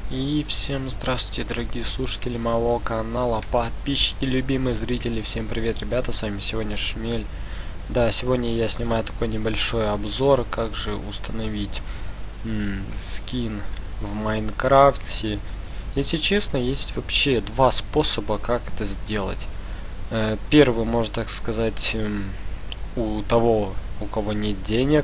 И всем здравствуйте, дорогие слушатели моего канала, подписчики, любимые зрители. Всем привет, ребята, с вами сегодня Шмель. Да, сегодня я снимаю такой небольшой обзор, как же установить скин в Майнкрафте. Если честно, есть вообще два способа, как это сделать. Первый, можно так сказать, у того, у кого нет денег.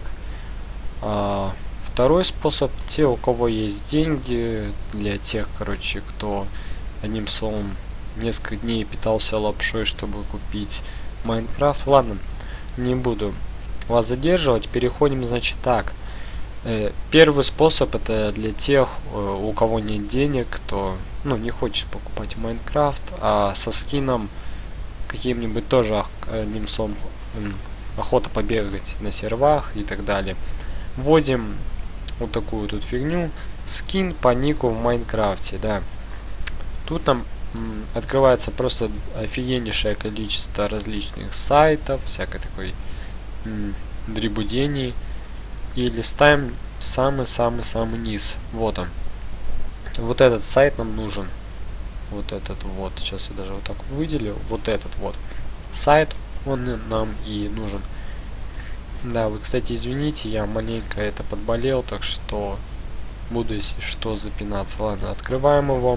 Второй способ, те, у кого есть деньги, для тех, короче, кто, одним словом, несколько дней питался лапшой, чтобы купить Майнкрафт. Ладно, не буду вас задерживать, переходим, значит, так. Первый способ это для тех, у кого нет денег, кто, не хочет покупать Майнкрафт, а со скином каким-нибудь тоже, одним словом, охота побегать на сервах и так далее. Вводим вот такую тут фигню, скин по нику в Майнкрафте, да. Тут нам открывается просто офигеннейшее количество различных сайтов, всякой такой дребудений. И листаем самый-самый-самый низ. Вот он. Вот этот сайт нам нужен. Вот этот вот. Сейчас я даже вот так выделю. Вот этот вот сайт, он нам и нужен. Да, вы, кстати, извините, я маленько это подболел, так что буду, если что, запинаться. Ладно, открываем его.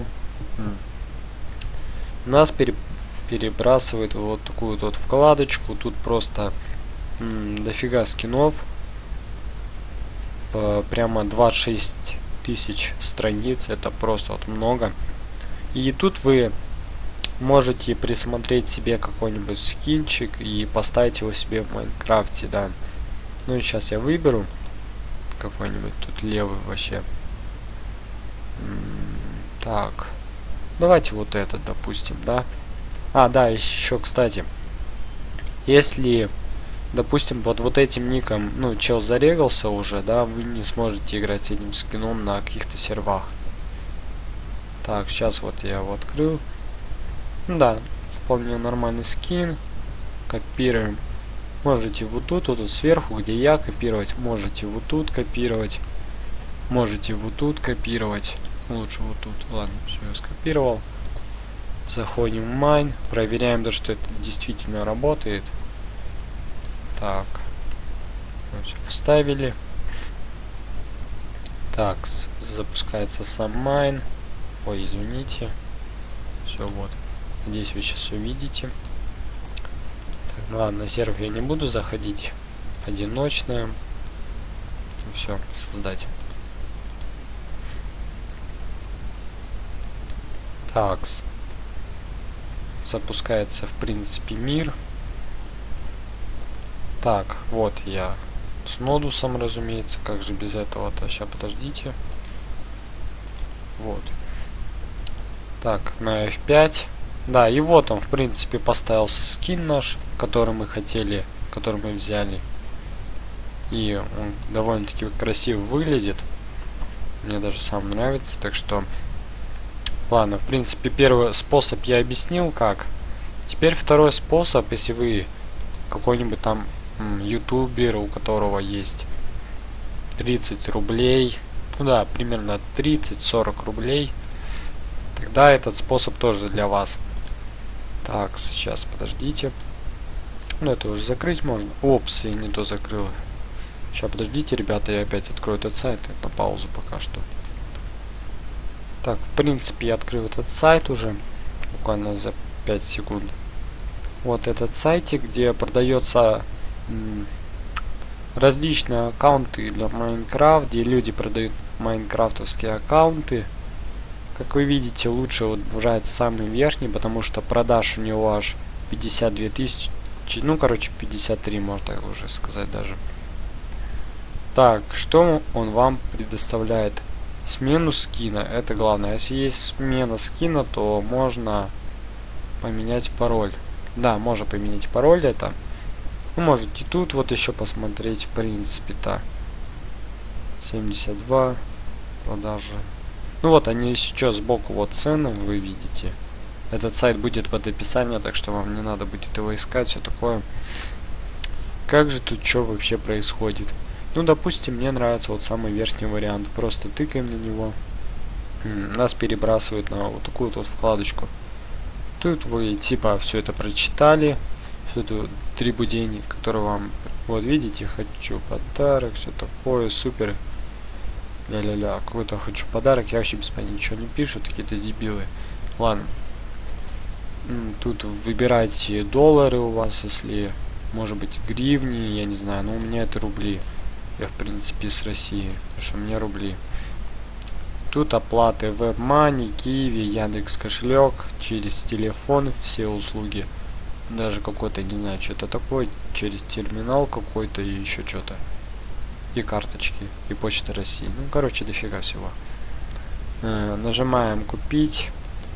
Нас перебрасывает вот такую вот вкладочку. Тут просто дофига скинов. Прямо 26 тысяч страниц. Это просто вот много. И тут вы можете присмотреть себе какой-нибудь скинчик и поставить его себе в Майнкрафте, да. Ну и сейчас я выберу какой-нибудь тут левый вообще. Так. Давайте вот этот, допустим, да. Да, еще, кстати. Если, допустим, вот этим ником, чел зарегался уже, да, вы не сможете играть с этим скином на каких-то сервах. Так, сейчас вот я его открыл. Да, вполне нормальный скин. Копируем. Можете вот тут сверху, где я, копировать. Можете вот тут копировать. Можете вот тут копировать. Лучше вот тут. Ладно, все, я скопировал. Заходим в Mine. Проверяем, что это действительно работает. Так. Вот, вставили. Так, запускается сам Mine. Ой, извините. Все, вот. Надеюсь, вы сейчас увидите. Ладно, на сервер я не буду заходить. Одиночная. Все, создать. Такс. Запускается, в принципе, мир. Так, вот я с нодусом, разумеется. Как же без этого-то? Сейчас, подождите. Вот. Так, на F5. Да, и вот он, в принципе, поставился скин наш, который мы хотели, который мы взяли. И он довольно-таки красиво выглядит. Мне даже сам нравится, так что... Ладно, в принципе, первый способ я объяснил, как. Теперь второй способ, если вы какой-нибудь там ютубер, у которого есть 30 рублей, примерно 30-40 рублей, тогда этот способ тоже для вас. Так, сейчас, подождите. Это уже закрыть можно. Опс, я не то закрыл. Сейчас, подождите, ребята, я опять открою этот сайт. На паузу пока что. Так, в принципе, я открыл этот сайт уже. Буквально за 5 секунд. Вот этот сайтик, где продается различные аккаунты для Майнкрафт, где люди продают майнкрафтовские аккаунты. Как вы видите, лучше брать самый верхний, потому что продаж у него аж 52 тысячи. 53, можно так уже сказать даже. Так, что он вам предоставляет? Смену скина, это главное. Если есть смена скина, то можно поменять пароль. Да, можно поменять пароль это. Вы можете тут вот еще посмотреть, в принципе-то. 72 продажи. Вот они сейчас сбоку, вот цены вы видите. Этот сайт будет под описанием, так что вам не надо будет его искать, все такое. Как же тут что вообще происходит? Допустим, мне нравится вот самый верхний вариант. Просто тыкаем на него. нас перебрасывают на вот такую вот вкладочку. Тут вы типа все это прочитали, всю эту трибудень, которую вам, вот видите, хочу подарок, все такое, супер, ля-ля-ля, какой-то хочу подарок, я вообще без понятия ничего не пишу, какие-то дебилы. Ладно. Тут выбирайте доллары у вас, если, может быть, гривни, я не знаю, но у меня это рубли. Я, в принципе, с России, потому что у меня рубли. Тут оплаты WebMoney, Kiwi, Яндекс кошелек, через телефон все услуги. Даже какой-то, не знаю, что-то такое, через терминал какой-то и еще что-то. И карточки, и Почта России. Ну, короче, дофига всего. Нажимаем купить.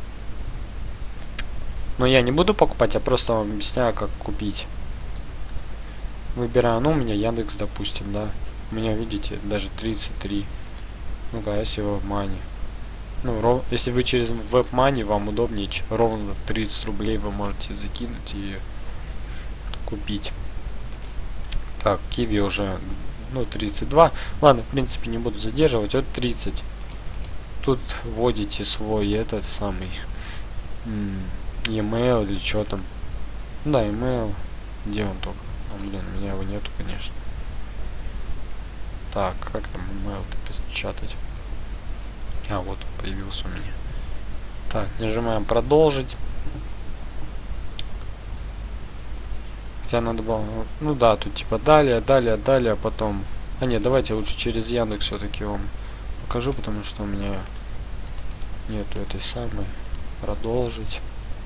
Но я не буду покупать, я просто вам объясняю, как купить. Выбираю, ну, у меня Яндекс, допустим, да. У меня, видите, даже 33. Ну-ка, если WebMoney. Ну, если вы через WebMoney, вам удобнее, ровно 30 рублей вы можете закинуть и купить. Так, Kiwi уже, ну, 32. Ладно, в принципе, не буду задерживать. Вот 30. Тут вводите свой, этот самый, e-mail или что там. Да, email. Где он только? Блин, у меня его нету, конечно. Так, как там email-то печатать? А, вот он появился у меня. Так, нажимаем продолжить. Хотя надо было... Ну да, тут типа далее, а потом... А нет, давайте лучше через Яндекс все-таки вам покажу, потому что у меня нету этой самой. Продолжить.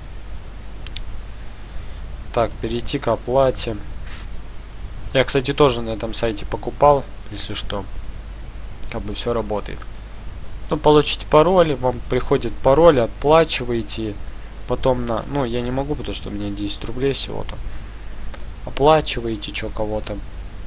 Так, перейти к оплате. Я, кстати, тоже на этом сайте покупал, если что. Как бы все работает. Ну, получите пароль, вам приходит пароль, оплачиваете. Потом на... Ну, я не могу, потому что у меня 10 рублей всего-то. Оплачиваете, что кого-то.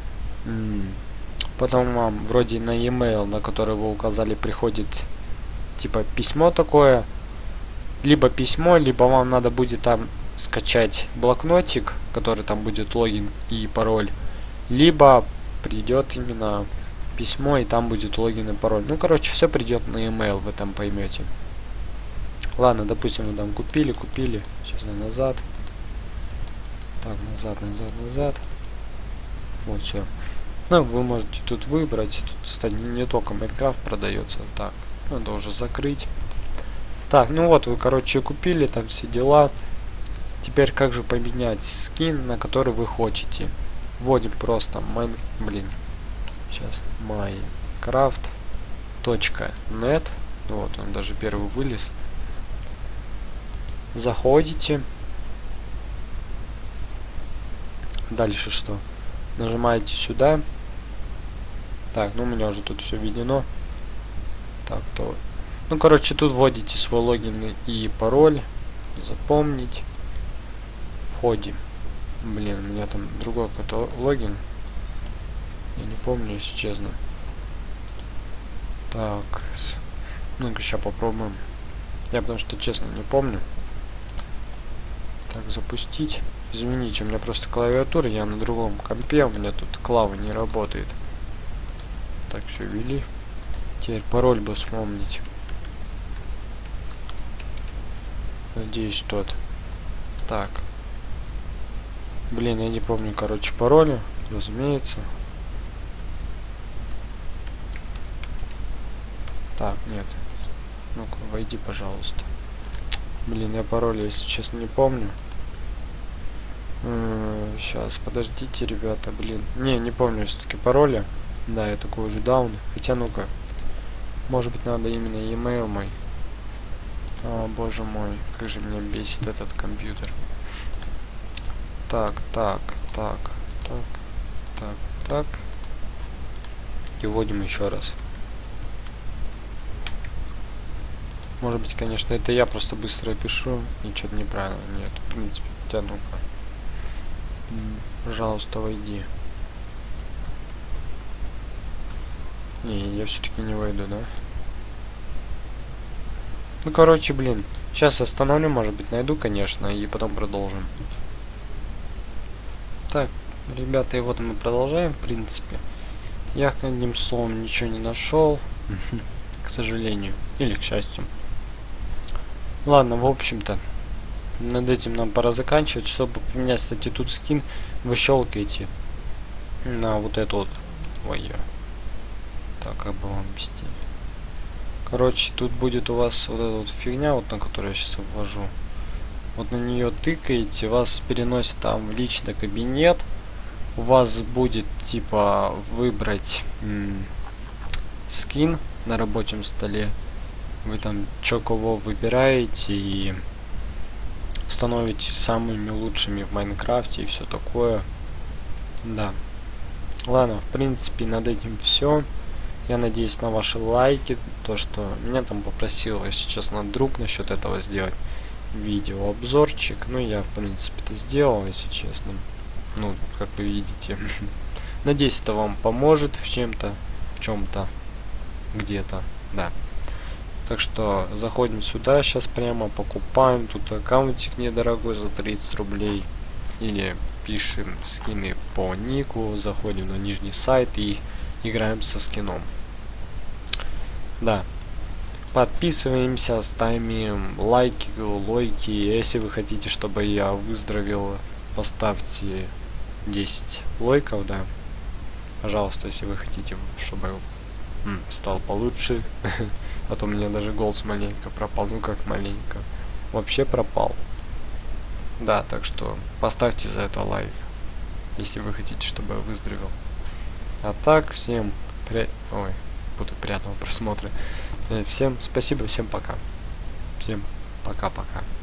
Потом вам вроде на e-mail, на который вы указали, приходит типа письмо такое. Либо письмо, либо вам надо будет там скачать блокнотик, который там будет логин и пароль. Либо придет именно письмо, и там будет логин и пароль. Ну, короче, все придет на e-mail, вы там поймете. Ладно, допустим, вы там купили. Сейчас я назад. Так, назад. Вот, все. Ну, вы можете тут выбрать. Тут, кстати, не только Майнкрафт продается. Так, надо уже закрыть. Так, ну вот, вы, короче, купили, там все дела. Теперь как же поменять скин, на который вы хотите? Вводим просто сейчас minecraft.net. Вот он даже первый вылез. Заходите. Дальше что? Нажимаете сюда. Так, ну у меня уже тут все введено. Так, то. Ну, короче, тут вводите свой логин и пароль. Запомнить. Входим. Блин, у меня там другой какой-то логин. Я не помню, если честно. Так. Ну-ка, сейчас попробуем. Я потому что, честно, не помню. Так, запустить. Извините, у меня просто клавиатура, я на другом компе, у меня тут клава не работает. Так, все, ввели. Теперь пароль бы вспомнить. Надеюсь, тот. Так. Блин, я не помню, короче, пароля, разумеется. Так, нет. Ну-ка, войди, пожалуйста. Блин, я пароль, если честно, не помню. Сейчас, подождите, ребята, блин. Не помню все-таки пароля. Да, я такой уже даун. Хотя, ну-ка. Может быть, надо именно e-mail мой. О, боже мой, как же меня бесит этот компьютер. Так. И вводим еще раз. Может быть, конечно, это я просто быстро пишу и что-то неправильно. Нет, в принципе, хотя ну-ка. Пожалуйста, войди. Не, я все-таки не войду, да? Ну, короче, блин. Сейчас остановлю, может быть, найду, конечно, и потом продолжим. Так, ребята, и вот мы продолжаем, в принципе. Я, одним словом, ничего не нашел. к сожалению, или к счастью. Ладно, в общем-то, над этим нам пора заканчивать. Чтобы поменять, кстати, тут скин, вы щелкаете на вот эту вот. Ой, так, как бы вам объяснить. Короче, тут будет у вас вот эта вот фигня, вот на которую я сейчас ввожу. Вот на нее тыкаете, вас переносит там в личный кабинет. У вас будет типа выбрать скин на рабочем столе. Вы там чё кого выбираете и становитесь самыми лучшими в Майнкрафте и все такое. Да. Ладно, в принципе, над этим все. Я надеюсь на ваши лайки. То, что меня там попросил, если честно, друг насчет этого сделать видеообзорчик. Ну, я, в принципе, это сделал, если честно. Ну, как вы видите. Надеюсь, это вам поможет в чем-то, где-то, да. Так что заходим сюда, сейчас прямо покупаем. Тут аккаунтик недорогой за 30 рублей. Или пишем скины по нику, заходим на нижний сайт и играем со скином. Да. Подписываемся, ставим лайки, лойки. Если вы хотите, чтобы я выздоровел, поставьте 10 лойков, да. Пожалуйста, если вы хотите, чтобы стал получше. А то у меня даже голос маленько пропал. Ну как маленько. Вообще пропал. Да, так что поставьте за это лайк, если вы хотите, чтобы я выздоровел. А так, всем буду приятного просмотра. Всем спасибо, всем пока. Всем пока-пока.